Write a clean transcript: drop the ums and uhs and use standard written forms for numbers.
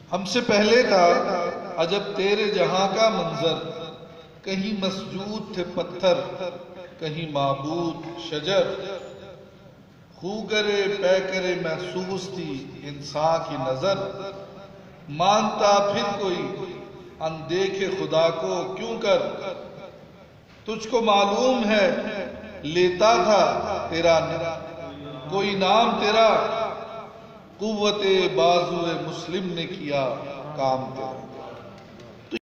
हमसे पहले था अजब तेरे जहां का मंजर, कहीं मसजूद थे पत्थर, कहीं माबूद शजर। खू करे पै करे महसूस थी इंसान की नजर, मानता फिर कोई अनदेखे खुदा को क्यों कर। तुझको मालूम है लेता था तेरा कोई नाम तेरा, कुव्वते बाजुए मुस्लिम ने किया काम तेरा।